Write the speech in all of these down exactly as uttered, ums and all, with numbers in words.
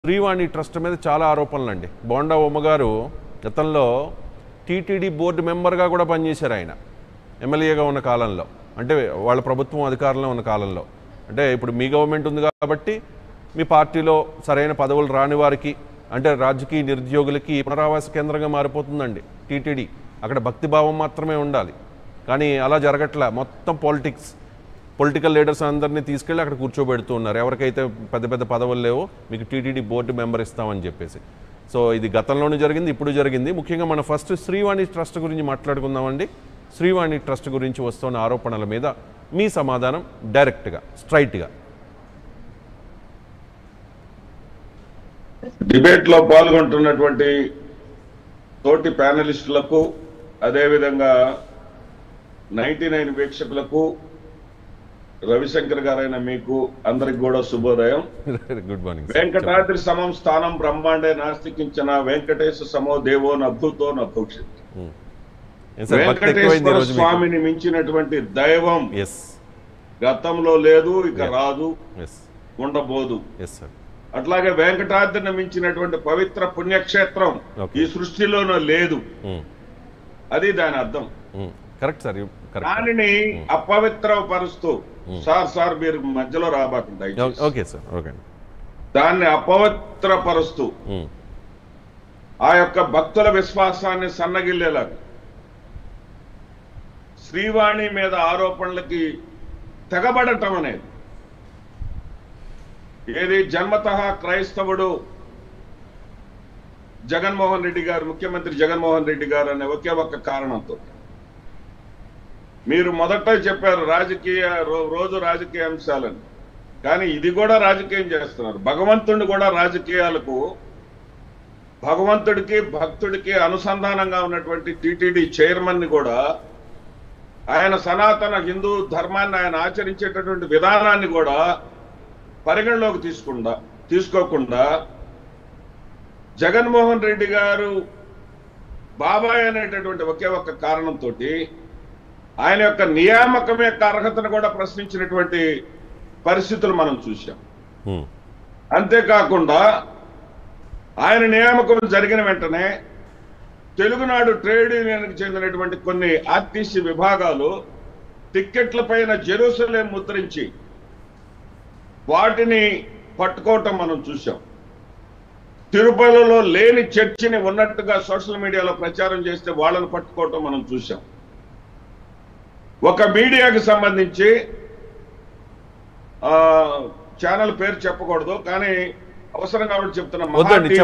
Srivani trust మీద చాలా ఆరోపణలు అండి. బోండా ఉమ్మ గారు గతంలో టీటీడీ బోర్డు మెంబర్గా కూడా పనిచేశారు. ఆయన ఎమ్మెల్యేగా ఉన్న కాలంలో, అంటే వాళ్ళ ప్రభుత్వం అధికారంలో ఉన్న కాలంలో. అంటే ఇప్పుడు మీ గవర్నమెంట్ ఉంది కాబట్టి మీ పార్టీలో సరైన పదవులు రాని వారికి, అంటే రాజకీయ నిరుద్యోగులకి పునరావాస కేంద్రంగా మారిపోతుందండి టీటీడీ. అక్కడ భక్తిభావం మాత్రమే ఉండాలి, కానీ అలా జరగట్లా. మొత్తం పాలిటిక్స్, పొలిటికల్ లీడర్స్ అందరినీ తీసుకెళ్ళి అక్కడ కూర్చోబెడుతూ ఉన్నారు. ఎవరికైతే పెద్ద పెద్ద పదవులు లేవో మీకు టీటీడీ బోర్డు మెంబర్ ఇస్తామని చెప్పేసి. సో ఇది గతంలోనే జరిగింది, ఇప్పుడు జరిగింది. ముఖ్యంగా మనం ఫస్ట్ శ్రీవాణి ట్రస్ట్ గురించి మాట్లాడుకుందామండి. శ్రీవాణి ట్రస్ట్ గురించి వస్తున్న ఆరోపణల మీద మీ సమాధానం డైరెక్ట్గా, స్ట్రైట్గా. డిబేట్లో పాల్గొంటున్నటువంటి తోటి ప్యానలిస్టులకు, అదేవిధంగా నైన్టీ నైన్ వీక్షకులకు, రవిశంకర్ గారైన మీకు అందరికి కూడా శుభోదయం. Good morning. వెంకటాద్రి సమం స్థానం బ్రహ్మాండే నాస్తికించిన వెంకటేశ్వర సమో దేవో నభూతో నభూషిత్. వెంకటేశ్వర స్వామిని మించినటువంటి దైవం గతంలో లేదు, ఇక రాదు, ఉండబోదు. అట్లాగే వెంకటాద్రిని మించినటువంటి పవిత్ర పుణ్యక్షేత్రం ఈ సృష్టిలోనూ లేదు. అది దాని అర్థం. Correct sir. దానిని అపవిత్ర పరుస్తూ, సార్ సార్ మీరు మధ్యలో రాబాకండి, ఓకే సార్, ఓకే. దాన్ని అపవిత్ర పరుస్తూ ఆ యొక్క భక్తుల విశ్వాసాన్ని సన్నగిల్లేలాగా శ్రీవాణి మీద ఆరోపణలకి తెగబడటం అనేది, ఏది జన్మతః క్రైస్తవుడు జగన్మోహన్ రెడ్డి గారు, ముఖ్యమంత్రి జగన్మోహన్ రెడ్డి గారు అనే ఒకే ఒక్క కారణంతో. మీరు మొదట చెప్పారు రాజకీయ రోజు రాజకీయ అంశాలని, కానీ ఇది కూడా రాజకీయం చేస్తున్నారు. భగవంతుడిని కూడా రాజకీయాలకు, భగవంతుడికి భక్తుడికి అనుసంధానంగా ఉన్నటువంటి టీటీడీ చైర్మన్ ని కూడా, ఆయన సనాతన హిందూ ధర్మాన్ని ఆయన ఆచరించేటటువంటి విధానాన్ని కూడా పరిగణలోకి తీసుకుండా తీసుకోకుండా జగన్మోహన్ రెడ్డి గారు బాబాయ్ అనేటటువంటి ఒకే ఒక్క కారణంతో ఆయన యొక్క నియామకం యొక్క అర్హతను కూడా ప్రశ్నించినటువంటి పరిస్థితులు మనం చూసాం. అంతేకాకుండా ఆయన నియామకం జరిగిన వెంటనే తెలుగునాడు ట్రేడ్ యూనియన్కి చెందినటువంటి కొన్ని ఆర్టీసీ విభాగాలు టిక్కెట్ల పైన జెరూసలేం ముద్రించి వాటిని పట్టుకోవటం మనం చూసాం. తిరుపతిలో లేని చర్చిని ఉన్నట్టుగా సోషల్ మీడియాలో ప్రచారం చేస్తే వాళ్ళని పట్టుకోవటం మనం చూసాం. ఒక మీడియాకి సంబంధించి ఆ ఛానల్ పేరు చెప్పకూడదు, కానీ అవసరం కాబట్టి చెప్తున్నా.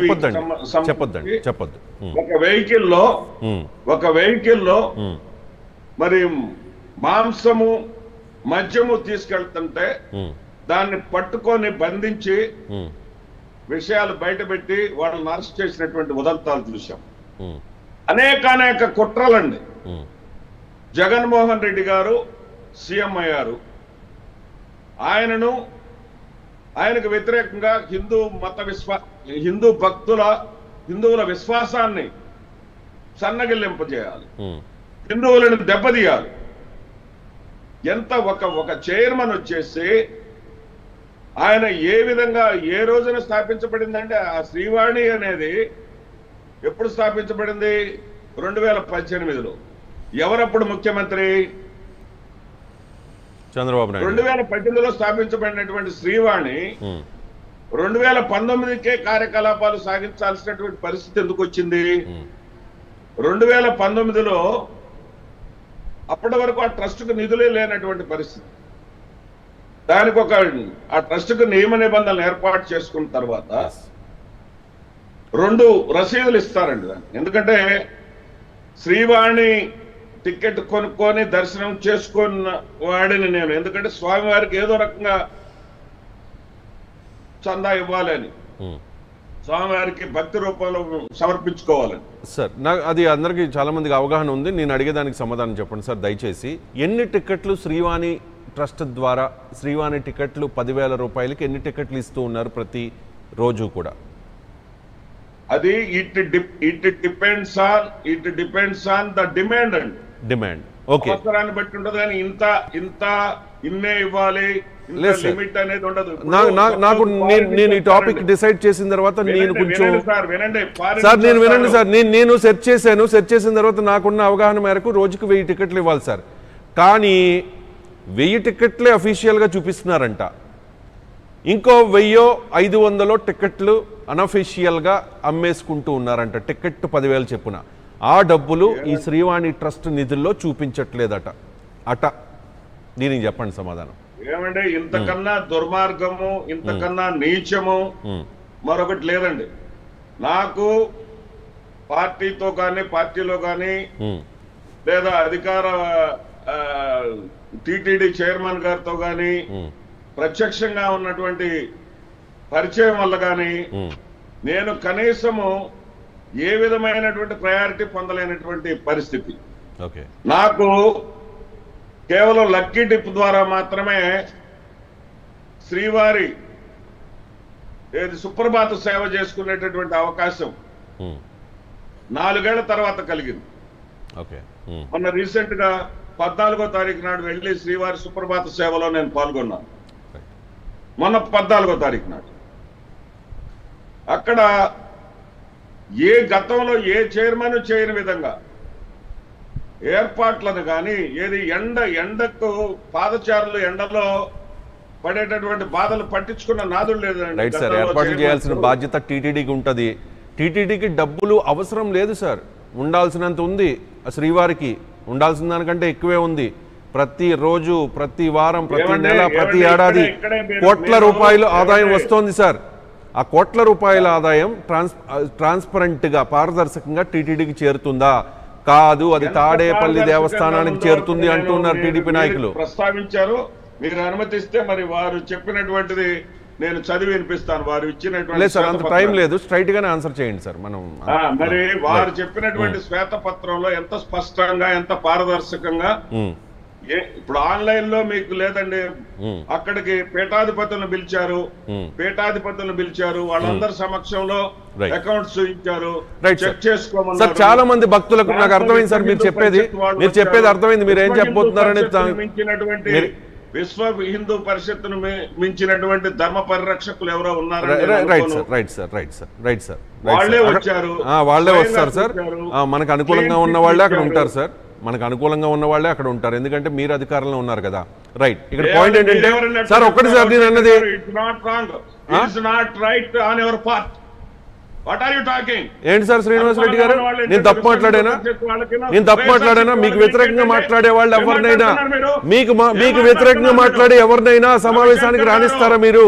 ఒక వెహికల్లో ఒక వెహికల్లో మరి మాంసము మద్యము తీసుకెళ్తుంటే దాన్ని పట్టుకొని బంధించి విషయాలు బయటపెట్టి వాళ్ళని అరెస్ట్ చేసినటువంటి ఉదంతాలు చూసాం. అనేక అనేక కుట్రలండి. జగన్మోహన్ రెడ్డి గారు సీఎం అయ్యారు, ఆయనను ఆయనకు వ్యతిరేకంగా హిందూ మత విశ్వా హిందూ భక్తుల హిందువుల విశ్వాసాన్ని సన్నగిల్లింపజేయాలి, హిందువులను దెబ్బతీయాలి. ఎంత ఒక ఒక చైర్మన్ వచ్చేసి ఆయన ఏ విధంగా ఏ రోజున స్థాపించబడిందంటే, ఆ శ్రీవాణి అనేది ఎప్పుడు స్థాపించబడింది? రెండు వేల పద్దెనిమిదిలో. ఎవరప్పుడు ముఖ్యమంత్రి? చంద్రబాబు నాయుడు. రెండు వేల పద్దెనిమిదిలో స్థాపించబడినటువంటి శ్రీవాణి రెండు వేల పంతొమ్మిదికే కార్యకలాపాలు సాగించాల్సినటువంటి పరిస్థితి ఎందుకు వచ్చింది? రెండు వేల పంతొమ్మిదిలో అప్పటి వరకు ఆ ట్రస్టుకు నిధులే లేనటువంటి పరిస్థితి. దానికి ఒక ఆ ట్రస్టుకు నియమ నిబంధనలు ఏర్పాటు చేసుకున్న తర్వాత రెండు రసీదులు ఇస్తారండి దాన్ని. ఎందుకంటే శ్రీవాణి టికెట్ కొనుక్కొని దర్శనం చేసుకున్న వాడిని నేను, ఎందుకంటే స్వామివారికి ఏదో రకంగా చందా ఇవ్వాలని, స్వామివారికి భక్తి రూపంలో సమర్పించుకోవాలని. సార్ నాకు అది అందరికీ చాలా మందికి అవగాహన ఉంది. నేను అడిగేదానికి సమాధానం చెప్పండి సార్ దయచేసి. ఎన్ని టికెట్లు శ్రీవాణి ట్రస్ట్ ద్వారా, శ్రీవాణి టికెట్లు పదివేల రూపాయలకి ఎన్ని టికెట్లు ఇస్తూ ఉన్నారు ప్రతి రోజు కూడా? అది it it depends on it depends on the demand అండి. డిమాండ్ ఓకే, అవసరాన్ని బట్టి ఉంటుంది. కానీ ఇంత ఇంత ఇన్నే ఇవ్వాలి, లేదు సార్. లిమిట్ అనేది ఉండదు. నా- నా- నాకు నేను నేను ఈ టాపిక్ డిసైడ్ చేసిన తర్వాత నేను కొంచెం సార్ వినండి సార్ నేను వినండి సార్ నేను నేను సెర్చ్ చేశాను సెర్చ్ చేసిన తర్వాత నాకున్న అవగాహన మేరకు రోజుకు వెయ్యి టికెట్లు ఇవ్వాలి సార్. కానీ వెయ్యి టికెట్లే అఫీషియల్గా చూపిస్తున్నారంట, ఇంకో వెయ్యో ఐదు వందలో టికెట్లు అనఫీషియల్గా అమ్మేసుకుంటూ ఉన్నారంట, టికెట్ పదివేలు చెప్పున. ఆ డబ్బులు ఈ శ్రీవాణి ట్రస్ట్ నిధుల్లో చూపించట్లేదట అట. దీనికి చెప్పండి సమాధానం. ఏమంటే ఇంతకన్నా దుర్మార్గము, ఇంతకన్నా నీచము మరొకటి లేదండి. నాకు పార్టీతో కానీ పార్టీలో కానీ లేదా అధికార టిటిడి చైర్మన్ గారితో కానీ ప్రత్యక్షంగా ఉన్నటువంటి పరిచయం వల్ల కానీ నేను కనీసము ఏ విధమైనటువంటి ప్రయారిటీ పొందలేనటువంటి పరిస్థితి. నాకు కేవలం లక్కీ డిప్ ద్వారా మాత్రమే శ్రీవారి ఏది సుప్రభాత సేవ చేసుకునేటటువంటి అవకాశం నాలుగేళ్ల తర్వాత కలిగింది. మొన్న రీసెంట్ గా పద్నాలుగో తారీఖు నాడు వెళ్ళి శ్రీవారి సుప్రభాత సేవలో నేను పాల్గొన్నాను. మొన్న పద్నాలుగో తారీఖు నాడు అక్కడ ఏ గతంలో ఏ చైర్మన్ చేయని విధంగా ఏర్పాట్లను కానీ ఏది ఎండ ఎండకు పాదచారులు ఎండలో పడేటటువంటి బాధలు పట్టించుకున్న నాదుడు లేదండి. రైట్ సార్, ఏర్పాట్లు చేయాల్సిన బాధ్యత టీటీడీకి ఉంటుంది. టీటీడీకి డబ్బులు అవసరం లేదు సార్, ఉండాల్సినంత ఉంది. శ్రీవారికి ఉండాల్సిన దానికంటే ఎక్కువే ఉంది. ప్రతి రోజు, ప్రతి వారం, ప్రతి నెల, ప్రతి ఏడాది కోట్ల రూపాయలు ఆదాయం వస్తోంది సార్. ఆ కోట్ల రూపాయల ఆదాయం ట్రాన్స్ ట్రాన్స్పరెంట్గా పారదర్శకంగా టీటీడీకి చేరుతుందా? కాదు, అది తాడేపల్లి దేవస్థానానికి చేరుతుంది అంటున్నారు టీడీపీ నాయకులు. ప్రస్తావించారు, మీరు అనుమతిస్తే మరి వారు చెప్పినటువంటిది నేను చదివి వినిపిస్తాను. వారు ఇచ్చినటువంటి లేదు సార్, అంత టైం లేదు, స్ట్రైట్ గానే ఆన్సర్ చేయండి సార్. మనం మరి వారు చెప్పినటువంటి శ్వేతపత్రంలో ఎంత స్పష్టంగా ఎంత పారదర్శకంగా, ఇప్పుడు ఆన్లైన్ లో మీకు లేదండి, అక్కడికి పీఠాధిపతులను పిలిచారు, పీఠాధిపతులను పిలిచారు, వాళ్ళందరి సమక్షంలో అకౌంట్స్ చూపించారు, చెక్ చేసుకోమన్నారు. సార్ చాలా మంది భక్తులకు నాకు అర్థమైంది సార్, మీరు చెప్పేది మీరు చెప్పేది అర్థమైంది, మీరు ఏం చెప్పబోతున్నారని. మించినటువంటి విశ్వ హిందూ పరిషత్తును మించినటువంటి ధర్మ పరిరక్షకులు ఎవరో ఉన్నారు. Right sir, right sir, right sir, right sir, వాళ్ళే వచ్చారు, వాళ్ళే వస్తారు సార్. మనకు అనుకూలంగా ఉన్న వాళ్ళే అక్కడ ఉంటారు సార్, మనకు అనుకూలంగా ఉన్న వాళ్ళే అక్కడ ఉంటారు, ఎందుకంటే మీరు అధికారంలో ఉన్నారు కదా. రైట్, ఇక్కడ పాయింట్ ఏంటంటే సార్ ఒక్కటి సార్ నేను అన్నది ఏంటి సార్ శ్రీనివాస్ రెడ్డి గారు, నేను తప్పు మాట్లాడానా? నేను తప్పు మాట్లాడానా? మీకు వ్యతిరేకంగా మాట్లాడే వాళ్ళు ఎవరినైనా, మీకు మీకు వ్యతిరేకంగా మాట్లాడే ఎవరినైనా సమావేశానికి రాణిస్తారా మీరు?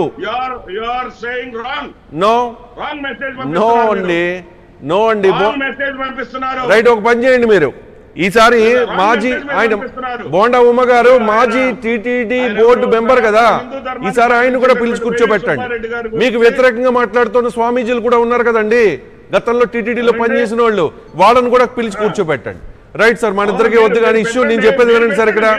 నో నో అండి, నో అండి. రైట్, ఒక పని చేయండి మీరు ఈసారి మాజీ ఆయన బోండా ఉమ్మ గారు మాజీ టీటీడీ బోర్డు మెంబర్ కదా, ఈసారి ఆయన కూడా పిలిచి కూర్చోబెట్టండి. మీకు వ్యతిరేకంగా మాట్లాడుతున్న స్వామీజీలు కూడా ఉన్నారు కదండి, గతంలో టీటీడీలో పనిచేసిన వాళ్ళు, వాళ్ళని కూడా పిలిచి కూర్చోబెట్టండి. రైట్ సార్, మన ఇద్దరికి వద్దు కానీ ఇష్యూ నేను చెప్పేది వినండి సార్. ఇక్కడ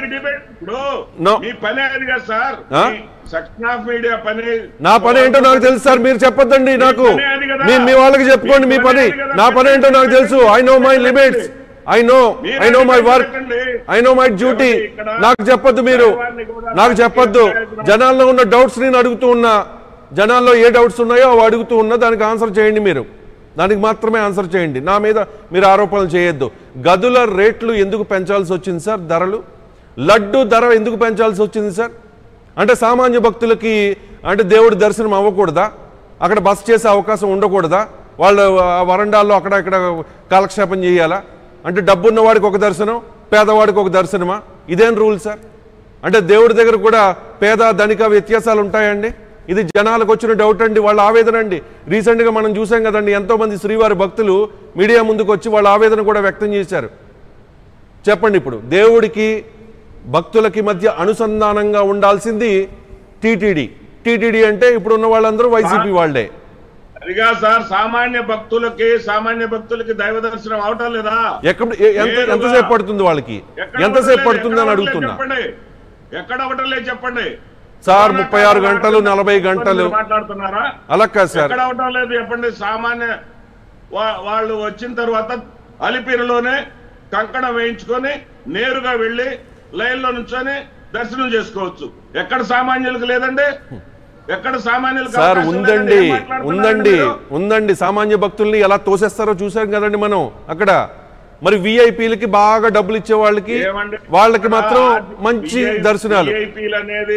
నా పని ఏంటో నాకు తెలుసు సార్, మీరు చెప్పొద్దండి నాకు. మీ వాళ్ళకి చెప్పుకోండి మీ పని, నా పని ఏంటో నాకు తెలుసు. I know my limits, I know I know my work, I know my duty. నాకు చెప్పొద్దు, మీరు నాకు చెప్పొద్దు. జనాల్లో ఉన్న డౌట్స్ నేను అడుగుతూ ఉన్నా, జనాల్లో ఏ డౌట్స్ ఉన్నాయో అవి అడుగుతూ ఉన్నా, దానికి ఆన్సర్ చేయండి మీరు, దానికి మాత్రమే ఆన్సర్ చేయండి. నా మీద మీరు ఆరోపణలు చేయొద్దు. గదుల రేట్లు ఎందుకు పెంచాల్సి వచ్చింది సార్? ధరలు, లడ్డు ధర ఎందుకు పెంచాల్సి వచ్చింది సార్? అంటే సామాన్య భక్తులకి అంటే దేవుడి దర్శనం అవ్వకూడదా? అక్కడ బస చేసే అవకాశం ఉండకూడదా? వాళ్ళు వరండాల్లో అక్కడ ఇక్కడ కాలక్షేపం చేయాలా? అంటే డబ్బున్న వాడికి ఒక దర్శనం, పేదవాడికి ఒక దర్శనమా? ఇదేం రూల్ సార్? అంటే దేవుడి దగ్గర కూడా పేద ధనిక వ్యత్యాసాలు ఉంటాయండి? ఇది జనాలకు వచ్చిన డౌట్ అండి, వాళ్ళ ఆవేదన అండి. రీసెంట్గా మనం చూసాం కదండి, ఎంతోమంది శ్రీవారి భక్తులు మీడియా ముందుకు వచ్చి వాళ్ళ ఆవేదన కూడా వ్యక్తం చేశారు. చెప్పండి, ఇప్పుడు దేవుడికి భక్తులకి మధ్య అనుసంధానంగా ఉండాల్సింది టీటీడీ. టీటీడీ అంటే ఇప్పుడు ఉన్న వాళ్ళందరూ వైసీపీ వాళ్ళే. అదిగా సార్, సామాన్య భక్తులకి సామాన్య భక్తులకి దైవ దర్శనం అవటం లేదా? ఎక్కడ ఎంతసేపు పడుతుంది వాళ్ళకి, ఎంతసేపు పడుతుంది అని అడుగుతున్నా. ఎక్కడ అవటం లేదు చెప్పండి సార్. ముప్పై ఆరు గంటలు నలభై గంటలు మాట్లాడుతున్నారా? అలా కాదు సార్, ఎక్కడ అవటం లేదు చెప్పండి. సామాన్య వాళ్ళు వచ్చిన తర్వాత అలిపిరిలోనే కంకణం వేయించుకొని నేరుగా వెళ్ళి లైన్లో నుంచొని దర్శనం చేసుకోవచ్చు. ఎక్కడ సామాన్యులకు లేదండి? ఎక్కడ సామాన్యులకు సార్ అవకాశం ఉందండి లేదండి? ఏం మాట్లాడుతున్నారండి ఉందండి మీరు? ఉందండి సామాన్య భక్తుల్ని ఎలా తోసేస్తారో చూసాం కదండి మనం అక్కడ. మరి విఐపీలకి బాగా డబ్బులు ఇచ్చే వాళ్ళకి ఏమండి? వాళ్ళకి మాత్రం ఆ, మంచి విఐ- దర్శనాలు. విఐపీలు అనేది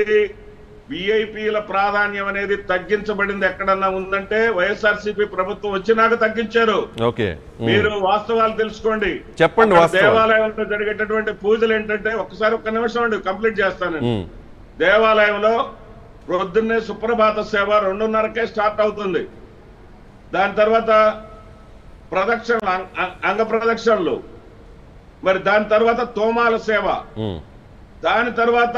విఐపీల ప్రాధాన్యం అనేది తగ్గించబడింది ఎక్కడన్నా ఉందంటే వైఎస్ఆర్సీపీ ప్రభుత్వం వచ్చినాక తగ్గించారు. ఓకే మీరు వాస్తవాలు తెలుసుకోండి. చెప్పండి అక్కడ వాస్తవాలు. దేవాలయంలో జరిగేటటువంటి పూజలు ఏంటంటే, ఒక్కసారి ఒక్క నిమిషం అండి కంప్లీట్ చేస్తాను. ఉమ్, దేవాలయంలో ప్రొద్దున్నే సుప్రభాత సేవ రెండున్నరకే స్టార్ట్ అవుతుంది. దాని తర్వాత ప్రదక్షిణలు అం- అం- అంగ ప్రదక్షిణలు, మరి దాని తర్వాత తోమాల సేవ, ఉమ్, దాని తర్వాత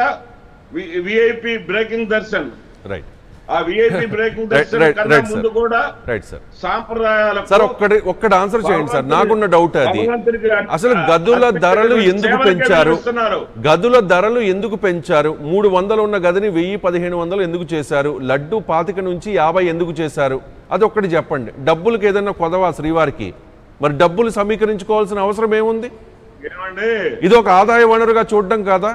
విఐపి బ్రేకింగ్ దర్శన్. రైట్ ఆ VIP breaking Right, darshan right, కన్నా right, ముందు sir. కూడా రైట్ సార్. సాంప్రదాయాలకు సార్ ఒక్కటి ఒక్కటి ఆన్సర్ చేయండి సార్, నాకున్న డౌట్ అది. భగవంతుడికి అర్ప- అసలు గదుల ధరలు అర్పించేటువంటి ఎందుకు సేవలకే పెంచారు? విధిస్తున్నారు. గదుల ధరలు ఎందుకు పెంచారు? మూడు వందలు ఉన్న గదిని వెయ్యి పదిహేను వందలు ఎందుకు చేశారు? లడ్డు పాతిక నుంచి యాభై ఎందుకు చేశారు? అది ఒక్కటి చెప్పండి. డబ్బులకి ఏదైనా కొదవా శ్రీవారికి? మరి డబ్బులు సమీకరించుకోవాల్సిన అవసరం ఏముంది? ఏమండి, ఇది ఒక ఆదాయ వనరుగా చూడడం కాదా?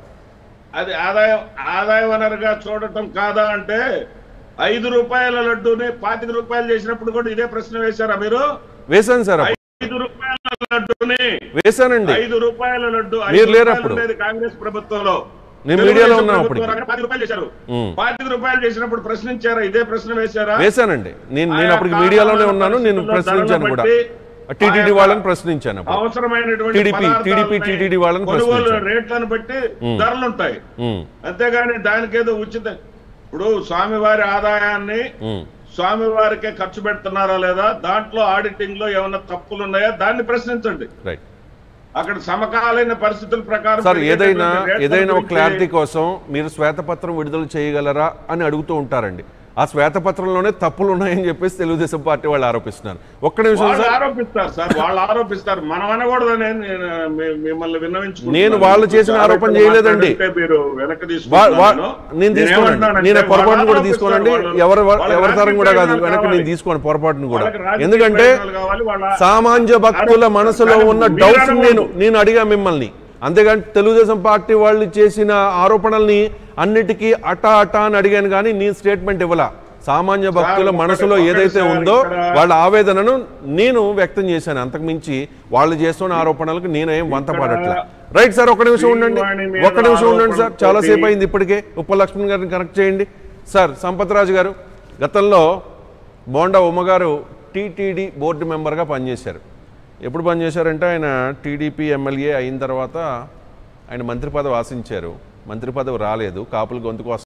అది ఆదాయం ఆదాయ వనరుగా చూడటం కాదా అంటే, ఐదు రూపాయల లడ్డూని పాతిక రూపాయలు చేసినప్పుడు కూడా ఇదే ప్రశ్న వేశారా మీరు? వేశాను సార్, అప్పుడు. ఐదు రూపాయల లడ్డూని వేశానండి. ఐదు రూపాయల లడ్డు ఐదు మీరు లేరు రూపాయలు అప్పుడు. ఉండేది కాంగ్రెస్ ప్రభుత్వంలో. నేను తెలుగుదేశం మీడియాలో ఉన్నాను ప్రభుత్వం అప్పటికి. రాగానే పాతిక రూపాయలు చేశారు. ఉమ్. పాతిక రూపాయలు చేసినప్పుడు ప్రశ్నించారా? ఇదే ప్రశ్న వేశారా? వేశానండి. నేను నేను ఆయా అప్పటికి మీడియాలోనే కాలాల ఉన్నాను. నేను పరిస్థితుల్లో ప్రశ్నించాను ధరలు కూడా. బట్టి టీటీడీ ఆయా వాళ్ళని ప్రశ్నించాను అప్పుడు. అవసరమైనటువంటి టీడీపీ టీడీపీ పదార్థాలని, టీటీడీ వాళ్ళని కొనుగోలు ప్రశ్నించాను. రేట్లను బట్టి ఉమ్. ధరలు ఉంటాయి. ఉమ్, అంతేగాని దానికేదో ఉచిత, ఇప్పుడు స్వామివారి ఆదాయాన్ని ఉమ్. స్వామివారికే ఖర్చు పెడుతున్నారా లేదా, దాంట్లో ఆడిటింగ్ లో ఏమైనా తప్పులు ఉన్నాయా, దాన్ని ప్రశ్నించండి. రైట్ అక్కడ సమకాలీన పరిస్థితుల ప్రకారం సార్, ఏదైనా పెరిగేటటువంటి రేట్ల ఏదైనా ఒక గురించి క్లారిటీ కోసం మీరు శ్వేతపత్రం విడుదల చేయగలరా అని అడుగుతూ ఉంటారండి. ఆ శ్వేతపత్రంలోనే తప్పులు ఉన్నాయని చెప్పేసి తెలుగుదేశం పార్టీ వాళ్ళు ఆరోపిస్తున్నారు. ఒక్క నిమిషం వాళ్ళు సార్. ఆరోపిస్తారు సార్, వాళ్ళు ఆరోపిస్తారు. మనం అనకూడదని నేను మీ- మిమ్మల్ని విన్నవించుకుంటున్నాను. నేను వాళ్ళు చేసిన ఆరోపణ చేయలేదండి. మీరు వెనక్కి వా- వా- తీసుకుంటున్నాను. నేను తీసుకోనండి. నేను పొరపాటును కూడా తీసుకోనండి. ఎవరి ఎవరి తరం కూడా కాదు. వెనక్కి నేను తీసుకోను పొరపాటును కూడా. ఎందుకంటే సామాన్య భక్తుల మనసులో ఉన్న డౌట్స్ నేను నేను అడిగా మిమ్మల్ని. అంతేగాని తెలుగుదేశం పార్టీ వాళ్ళు చేసిన ఆరోపణల్ని అన్నిటికీ అటా అటా అని అడిగాను, కానీ నేను స్టేట్మెంట్ ఇవ్వలా. సామాన్య భక్తుల మనసులో ఏదైతే ఉందో వాళ్ళ ఆవేదనను నేను వ్యక్తం చేశాను. అంతకు మించి వాళ్ళు చేస్తున్న ఆరోపణలకు నేనేం వంత పడట్లా. రైట్ సార్, ఒక నిమిషం ఉండండి, ఒక్క నిమిషం ఉండండి సార్. చాలాసేపు అయింది ఇప్పటికే. ఉప్ప లక్ష్మణ్ గారిని కనెక్ట్ చేయండి సార్. సంపత్ రాజు గారు, గతంలో బోండా ఉమ్మగారు టీటీడీ బోర్డు మెంబర్గా పనిచేశారు. ఎప్పుడు పనిచేశారంటే ఆయన టీడీపీ ఎమ్మెల్యే అయిన తర్వాత ఆయన మంత్రి పదవి ఆశించారు. మంత్రి పదవి రాలేదు. కాపుల గొంతుకు